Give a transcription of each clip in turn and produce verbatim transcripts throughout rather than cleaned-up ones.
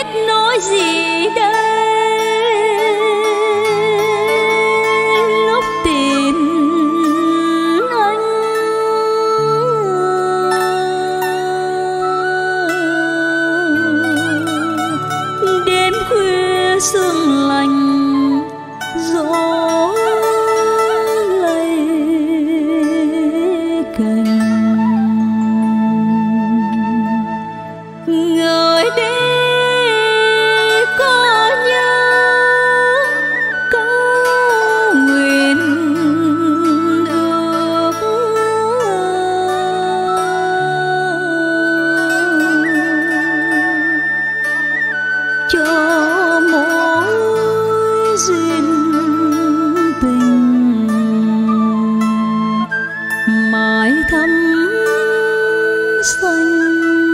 biết nói gì đây lúc tìm anh. Đêm khuya sương lạnh gió lay cành, người đi có nhớ có nguyện ước cho mỗi duyên tình mãi thắm xanh.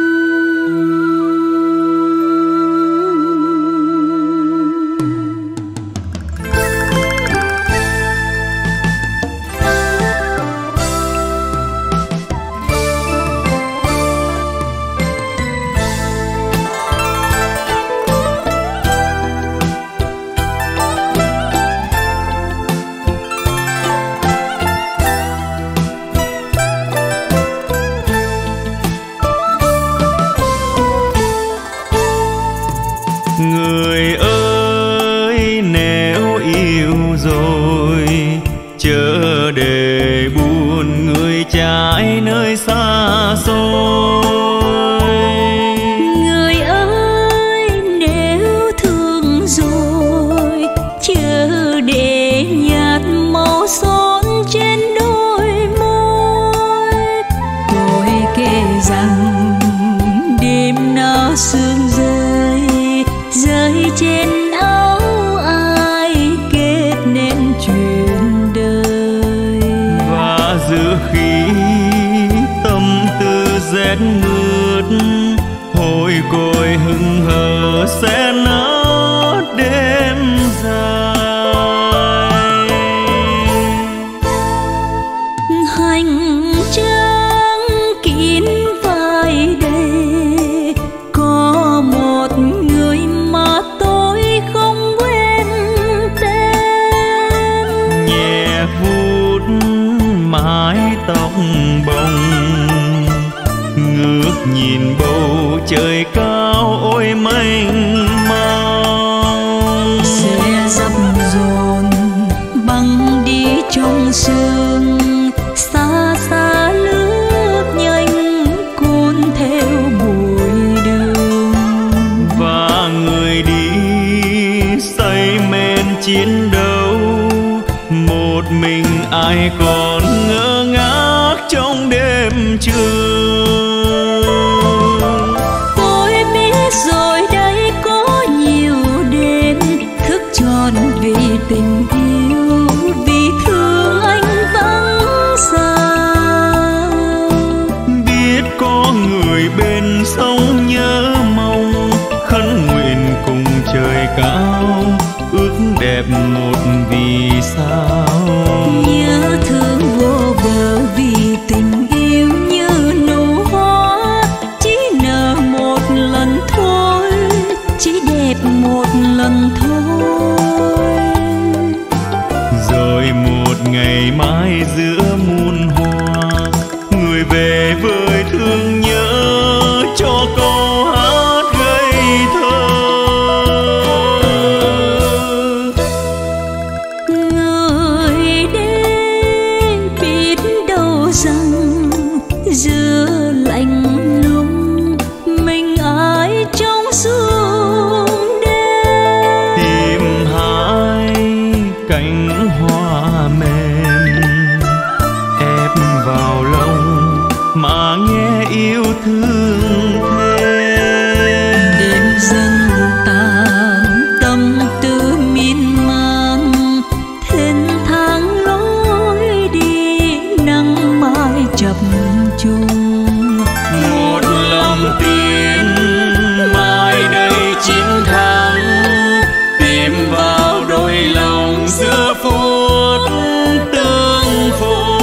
Người ơi, nếu yêu rồi chớ để buồn người trái nơi xa xôi. Người ơi, nếu thương rồi chớ để nhạt màu son trên đôi môi. Tôi kể rằng đêm nào sương rơi rơi trên áo ai kết nên chuyện đời. Và giữa khi tâm tư rét mướt hồi côi hững hờ sẽ nát đêm dài. Hành trang kín vai đây có một người mà tôi không quên tên. Nhẹ vuốt mái tóc bồng ngước nhìn bầu trời cao ôi mênh mang. Xe dập dồn băng đi trong sương xa xa lướt nhanh cuốn theo bụi đường. Và người đi say men chiến đấu một mình ai còn ngơ ngác trong đêm trường. Tôi biết rồi đây có nhiều đêm thức tròn vì tình yêu, vì thương anh vắng xa. Biết có người bên sông nhớ mong khấn nguyện cùng trời cao ước đẹp một vì sao. Nhớ thương vô bờ vì tình yêu như nụ hoa chỉ nở một lần thôi, chỉ đẹp một lần thôi. Rồi một ngày mai giữa muôn hoa người về với thương nhớ cho câu hát ngây thơ. Người đến biết đâu rằng giữa lạnh lùng mình ai trong sương đêm. Tìm hai cánh hoa mềm ép vào lòng mà nghe yêu thương thêm. Đêm dần tàn tâm tư miên man thênh thang lối đi nắng mai chập trùng. Một lòng tin mai đây chiến thắng tìm vào đôi lòng giữa phút tương phùng.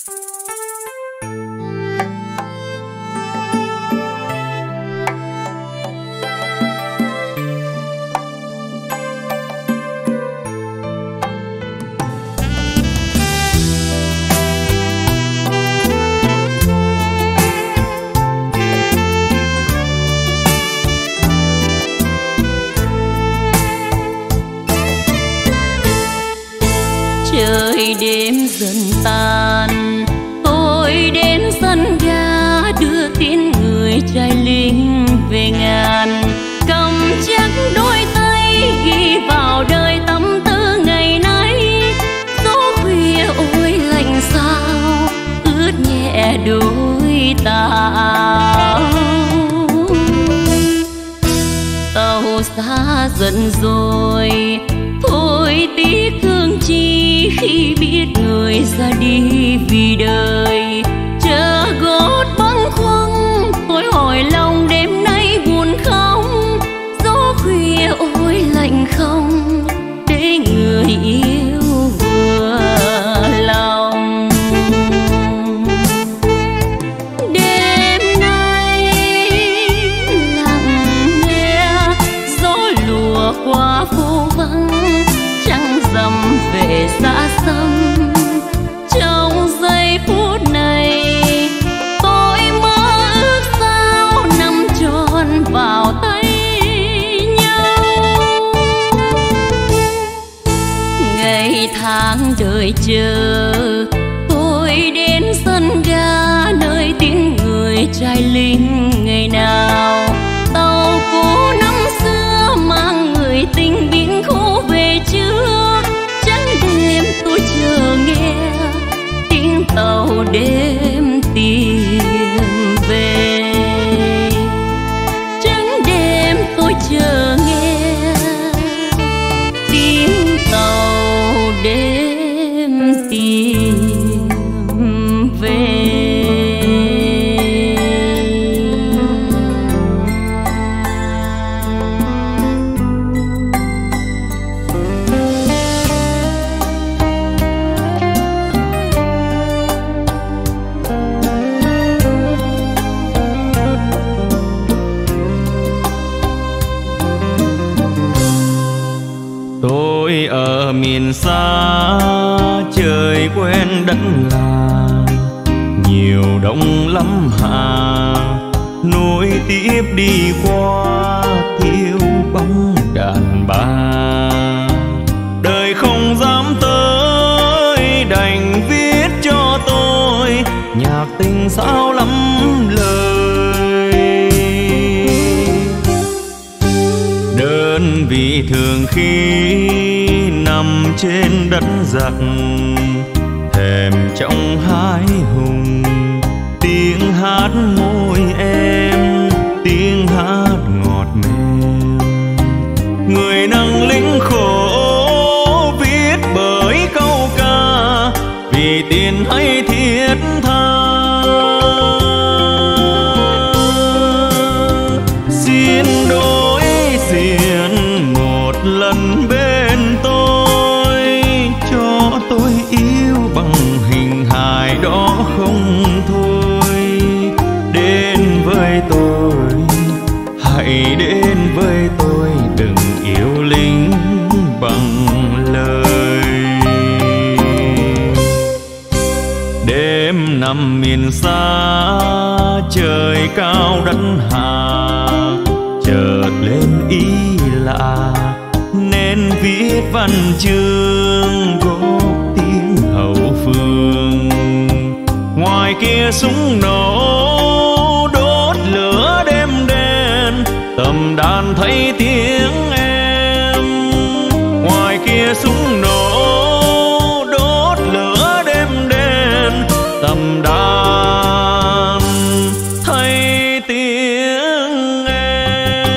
Trời đêm dần tan, tôi đến sân ga đưa tin người trai lính về ngàn. Cầm chắc đôi tay ghi vào đời tâm tư ngày nay. Gió khuya ôi lạnh sao ướt nhẹ đôi tà. Tàu xa dần rồi thôi tiếc thương chi khi biết người ra đi vì đời. Chờ gót bâng khuâng tôi hỏi lòng đêm nay buồn không. Gió khuya ôi lạnh không để người yêu vừa lòng. Đêm nay lặng nghe gió lùa qua phố vắng, trăng rằm về xa xăm. Trong giây phút này tôi mơ ước sao nằm tròn vào tay nhau. Ngày tháng đợi chờ tôi đến sân ga nơi tiếng người trai lính ngày nào. Tàu cũ năm xưa mang người tình biến khô về chưa. Trắng đêm tôi chờ nghe tiếng tàu đêm tìm về. Trắng đêm tôi chờ nghe tiếng tàu đêm tìm về. Tôi ở miền xa trời quen đất làng, nhiều đông lắm hà nối tiếp đi qua thiếu bóng đàn bà. Đời không dám tới đành viết cho tôi nhạc tình sao lắm lời. Đơn vị thường khi nằm trên đất giặc, thèm trong hái hùng tiếng hát môi em, tiếng hát ngọt mềm. Người nâng lính khổ viết bởi câu ca vì tiền hay thiết tha. Xin đối diện một lần bên tôi, cho tôi yêu bằng hình hài đó không thôi. Đến với tôi, hãy đến với tôi, đừng yêu lính bằng lời. Đêm nằm miền xa trời cao đất hà, chợt lên ý lạ nên viết văn chương góp tiếng hậu phương. Ngoài kia súng nổ đốt lửa đêm đen, tầm đàn thấy tiếng em. Ngoài kia súng nổ đốt lửa đêm đen, tầm đàn thấy tiếng em.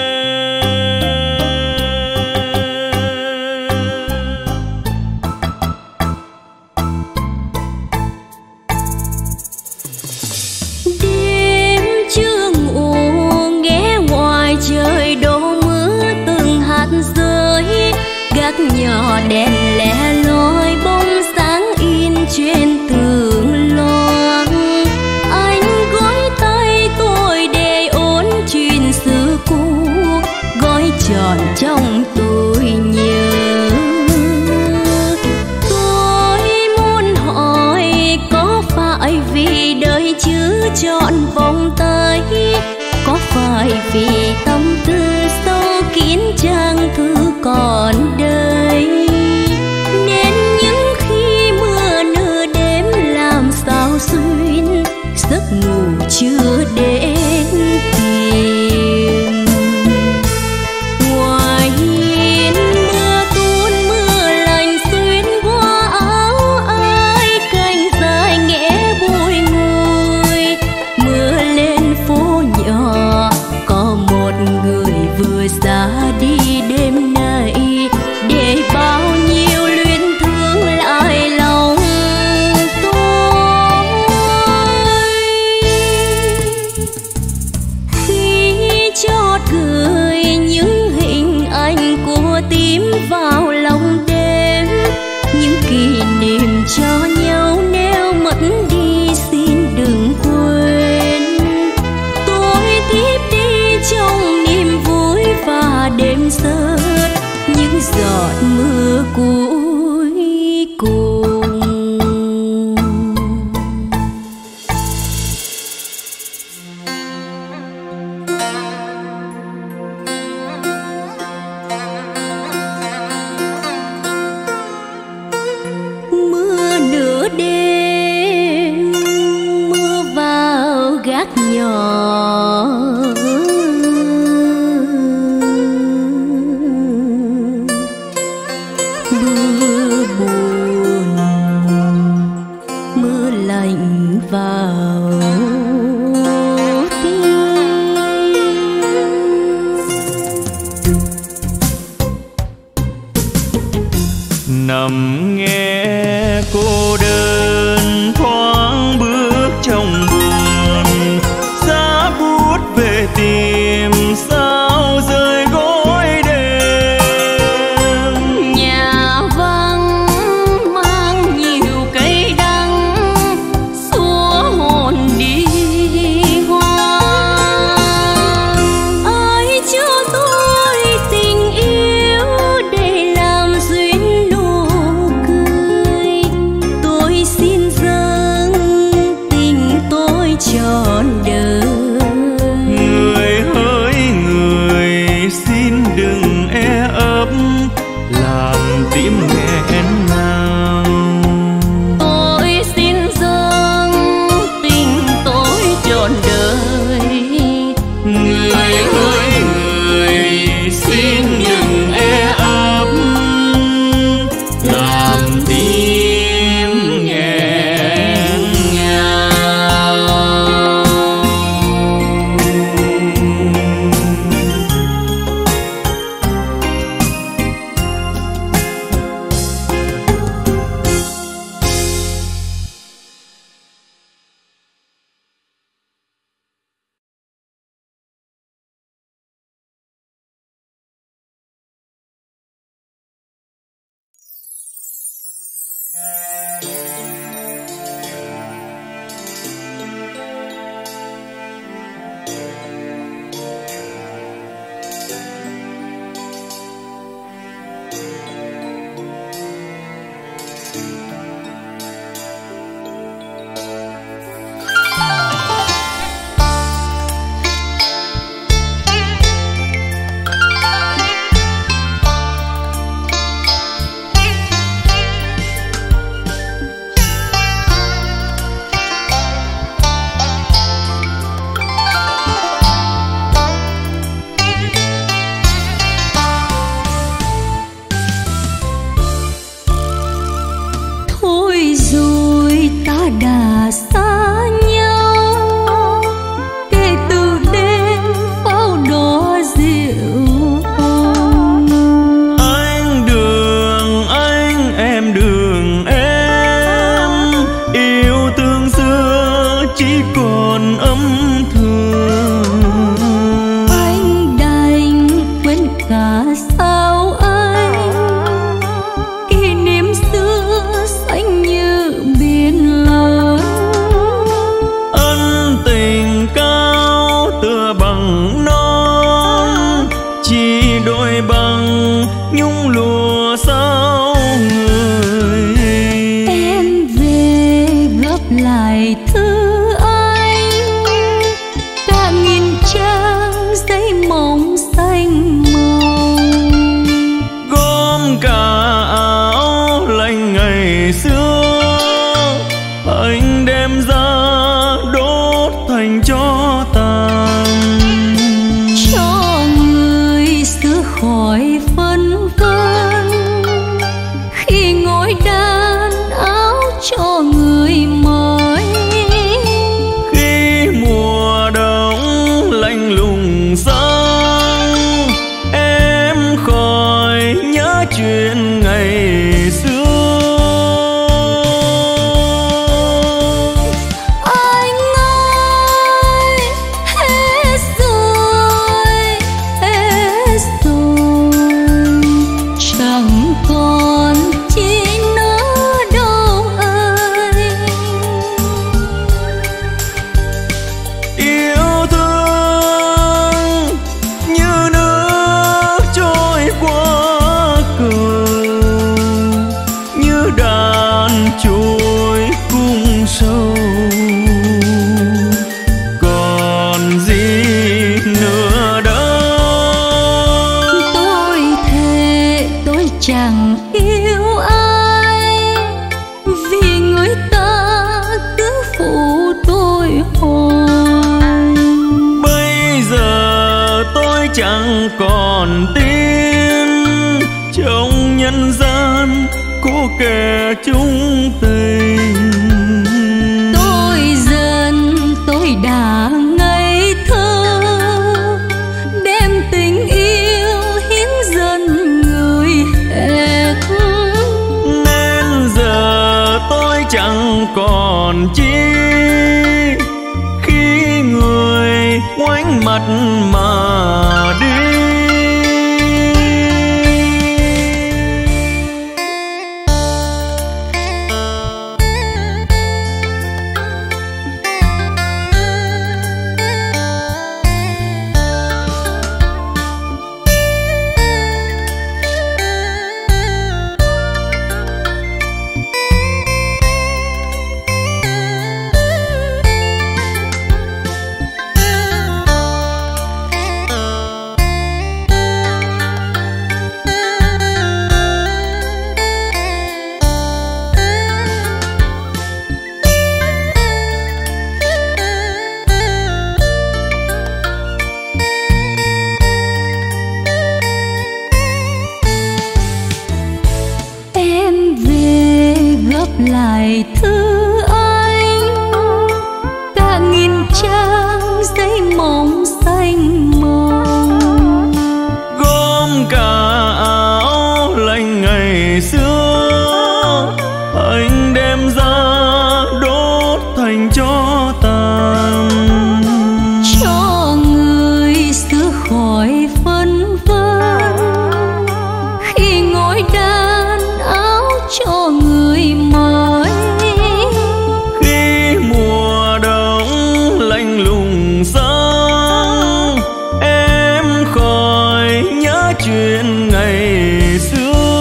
Đêm chưa ngủ nghe ngoài trời đổ mưa từng hạt rơi, gác nhỏ đèn lẻ loi bóng sáng in trên tường trong tôi nhớ. Tôi muốn hỏi có phải vì đời chưa trọn vòng tay, có phải vì tâm tư sâu kín trang thư còn đây, nên những khi mưa nửa đêm làm sao xuyên giấc ngủ chưa đến tìm. Ngoài hiên mưa tuôn mưa lạnh xuyên qua áo ai, cành dài nghe bùi ngùi. Mưa lên phố nhỏ có một người vừa ra đi đêm nay, để bao nhiêu luyến thương lại lòng tôi. Khi chót gửi những hình ảnh của tím vào lòng đêm, những kỷ niệm cho nhau nếu mất đi xin đừng quên. Tôi tiếp đi trong niềm vui và đêm rớt những giọt mưa cuối cùng. Mưa nửa đêm mưa vào gác nhỏ, mưa buồn mưa lạnh vào tim. Nằm nghe cô đơn thoáng bước trong buồn, giá bút về tìm sao rơi gối đêm. Nhà vắng mang nhiều cây đắng xua hồn đi hoang. Ai cho tôi tình yêu để làm duyên nụ cười, tôi xin dâng tình tôi trọn đời. Người hỡi người xin đừng e ấp làm tim nghẹn ngào. Tôi xin dâng tình tôi trọn đời. Người hỡi người xin đừng e ấp làm tim nghẹn ngào. Thôi rồi ta đã xa nhau, kể từ đêm pháo đỏ rượu hồng. Anh đường anh em đường em, yêu thương xưa chỉ còn âm thầm. Anh đành quên cả sao anh, kỷ niệm xưa xanh như biển lớn. Ân tình cao tựa bằng non, chỉ đôi bằng khỏi phân vân khi ngồi đan áo cho người mới. Khi mùa đông lạnh lùng sang, em khỏi nhớ chuyện ngày xưa. Anh ơi, hết rồi, hết rồi, chẳng còn chi nữa đâu anh. Yêu thương như nước trôi qua cầu, như đàn trôi cung sâu. Còn gì nữa đâu. Tôi thề tôi chẳng yêu ai, vì người ta cứ phụ tôi hoài. Bây giờ tôi chẳng còn tin trong nhân gian có kẻ chung tình. Tôi dần tôi đã ngây thơ, đem tình yêu hiến dần người hết. Nên giờ tôi chẳng còn chi khi người ngoảnh mặt mà đi. Em về gấp lại thư anh, cả nghìn trang giấy mỏng xanh màu. Gom cả áo lạnh ngày xưa, anh đem ra đốt thành tro tàn. Cho người xưa khỏi phân vân khi ngồi đan áo cho người mới. Khi mùa đông lạnh lùng sang, em khỏi nhớ chuyện ngày xưa.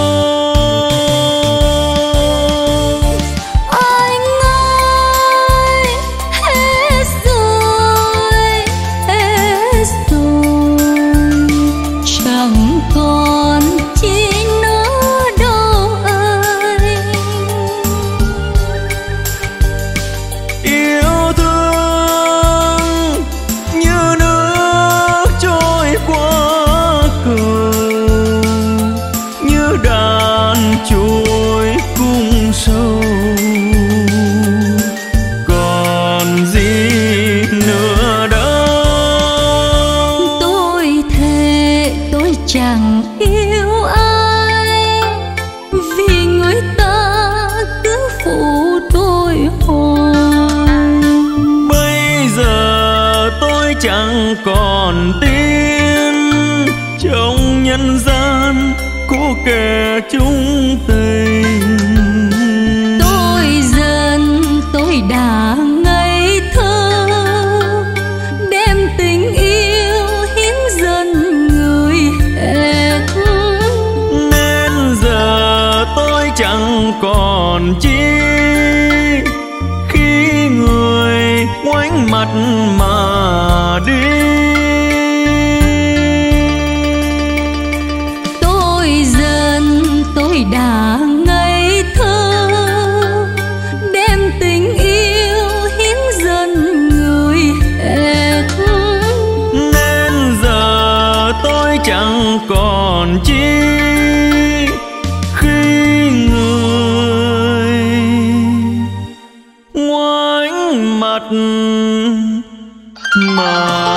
Anh ơi, hết rồi, hết rồi, chẳng còn chi nữa đâu anh. Yêu thương như nước trôi qua cầu, như đàn trôi cung sâu. Còn gì nữa đâu. Tôi thề tôi chẳng yêu ai, vì người ta cứ phụ tôi hoài. Bây giờ tôi chẳng còn tin trong nhân gian có kẻ chung tình. Tôi dần tôi đã ngây thơ, đem tình yêu hiến dần người hết. Nên giờ tôi chẳng còn chi khi người ngoảnh mặt mà đi. Tôi dần tôi đã ngây thơ, đem tình yêu hiến dần người hết. Nên giờ tôi chẳng còn chi khi người ngoảnh mặt mà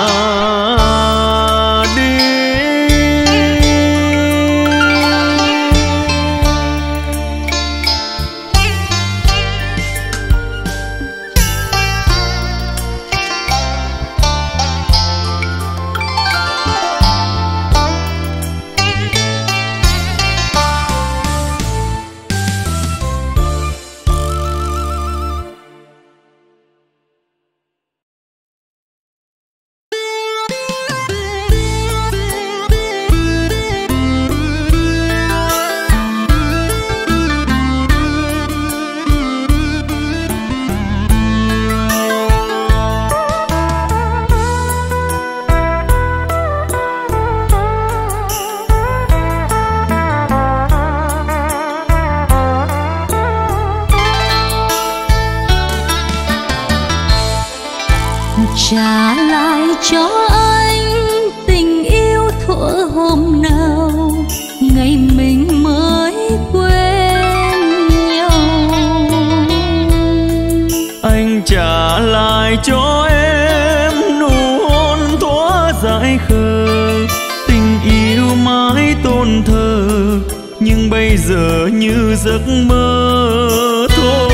trả lại cho anh tình yêu thuở hôm nào ngày mình mới quen nhau. Anh trả lại cho em nụ hôn thuở dại khờ, tình yêu mãi tôn thờ nhưng bây giờ như giấc mơ thôi.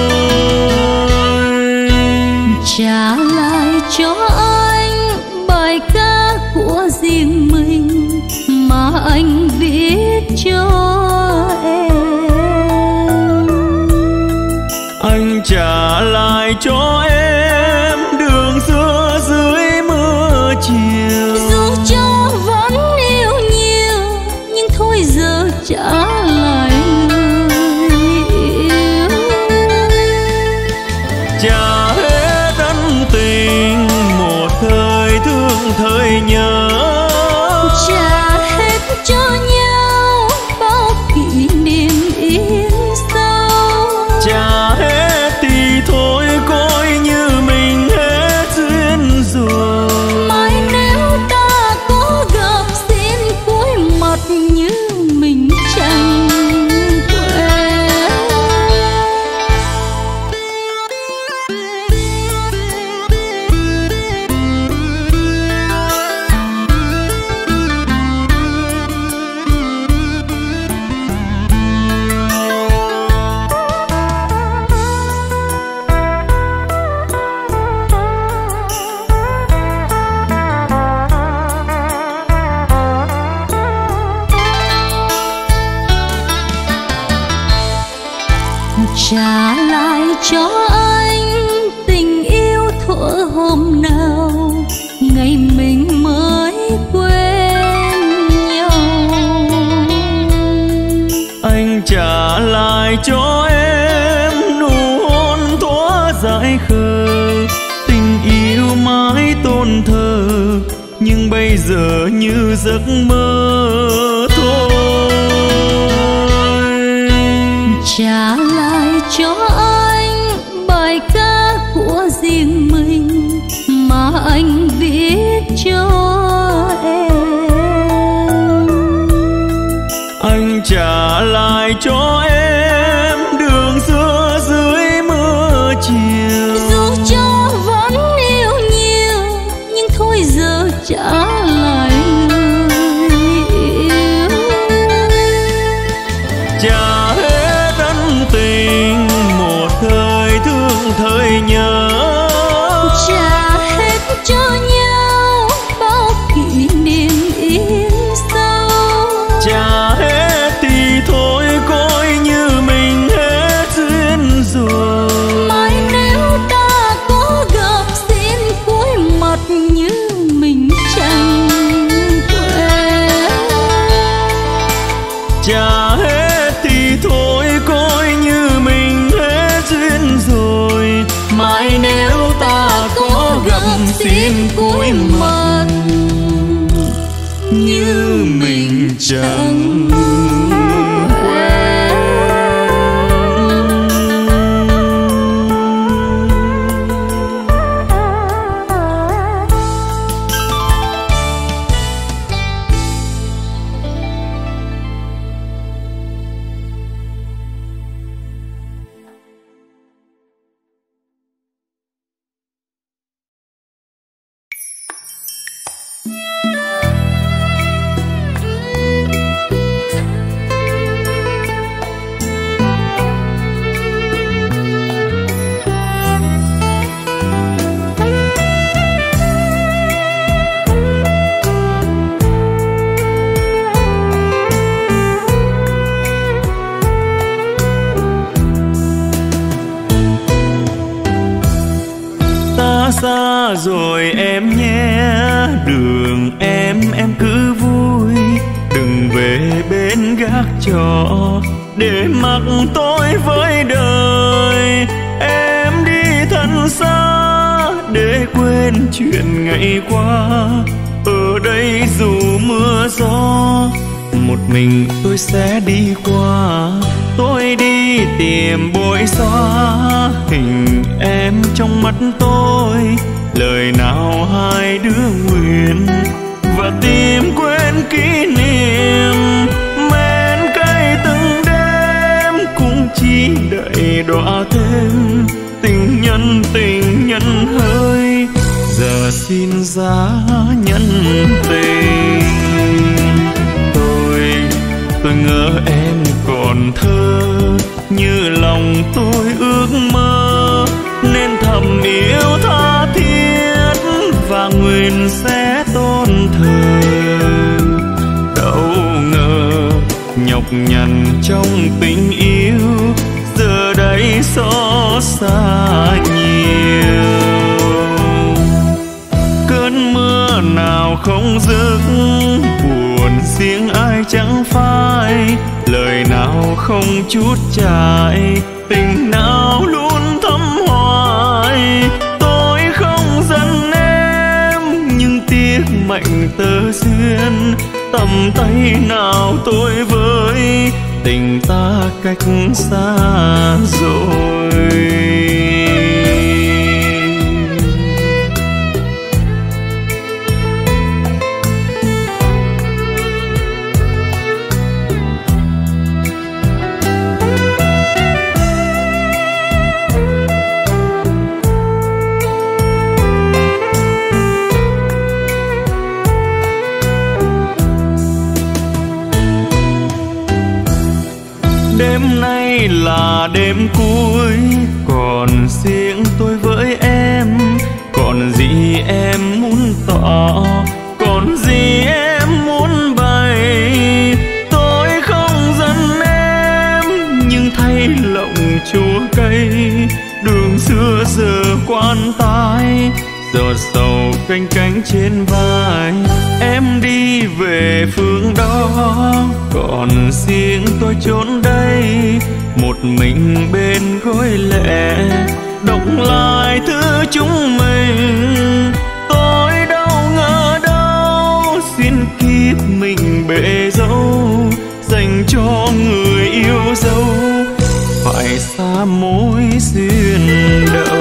Trả lại cho anh bài ca của riêng mình mà anh viết cho em. Anh trả lại cho em đường xưa dưới mưa chiều. Dù cho vẫn yêu nhiều nhưng thôi giờ trả lại người yêu. Trả hết ân tình một thời thương thời nhớ. Trả hết cho nhau bao kỷ niệm yên sâu. Trả hết thì thôi coi như mình hết duyên rồi. Mai nếu ta có gặp xin cuối mặt như mình chẳng quen. Trả lại cho anh tình yêu thuở hôm nào ngày mình mới quen nhau. Anh trả lại cho em nụ hôn thuở dại khờ, tình yêu mãi tôn thờ nhưng bây giờ như giấc mơ thôi. Trả lại cho anh bài ca của riêng mình mà anh viết cho em. Anh trả lại cho em đường xưa dưới mưa chiều. Dù cho vẫn yêu nhiều nhưng thôi giờ trả lại người yêu. Trả hết ân tình một thời thương thời nhớ. Trả hết cho nhau bao kỷ niệm yên sâu. Trả hết thì thôi coi như mình hết duyên rồi. Mai nếu ta có gặp xin cuối mặt như mình chẳng quen. Trả hết thì thôi coi như mình hết duyên rồi. Mai nếu ta có gặp xin cuối mặt như mình chẳng rồi em nhé. Đường em em cứ vui, đừng về bên gác trọ để mặc tôi với đời. Em đi thật xa để quên chuyện ngày qua. Ở đây dù mưa gió, một mình tôi sẽ đi qua. Tôi đi tìm bội xóa hình em trong mắt tôi, lời nào hai đứa nguyện, và tìm quên kỷ niệm. Men cay từng đêm cũng chỉ đợi đọa thêm tình nhân tình nhân hơi, giờ xin giá nhân tình. Tôi tôi ngỡ em còn thơ như lòng tôi ước mơ, nên thầm yêu tha thiết và nguyện sẽ tôn thờ. Đâu ngờ nhọc nhằn trong tình yêu, giờ đây xót xa nhiều. Cơn mưa nào không dứt, buồn riêng ai chẳng phai, lời nào không chút trải, tình nào luôn thắm hoài. Tôi không giận em nhưng tiếc mệnh tơ duyên, tầm tay nào tôi với tình ta cách xa rồi. Đêm nay là đêm cuối, còn riêng tôi với em. Còn gì em muốn tỏ, còn gì em muốn bày. Tôi không giận em nhưng thay lòng chua cay, đường xưa giờ quan tài, giọt sầu canh cánh trên vai. Em đi về phương đó, còn riêng tôi trốn đây, một mình bên gối lệ, động lại thứ chúng mình. Tôi đâu ngờ đâu, xin kiếp mình bể dâu, dành cho người yêu dấu, phải xa mối duyên đầu.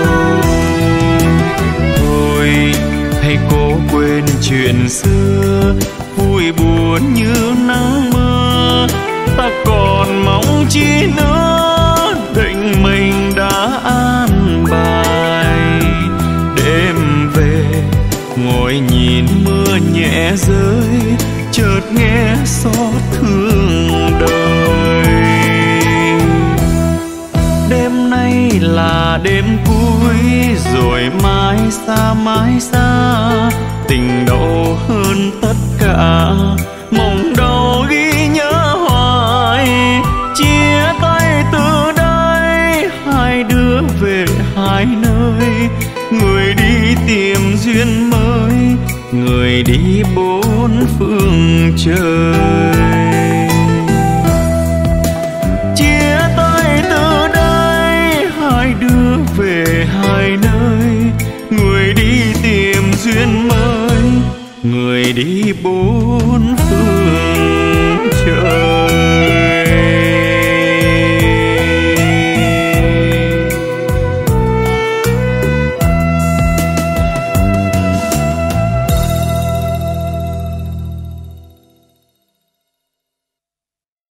Hay cố quên chuyện xưa, vui buồn như nắng mưa, ta còn mong chi nữa, định mình đã an bài. Đêm về ngồi nhìn mưa nhẹ rơi, chợt nghe xót thương đời. Đêm nay là đêm cuối, rồi mãi xa mãi xa, tình đâu hơn tất cả, mong đâu ghi nhớ hoài. Chia tay từ đây, hai đứa về hai nơi, người đi tìm duyên mới, người đi bốn phương trời.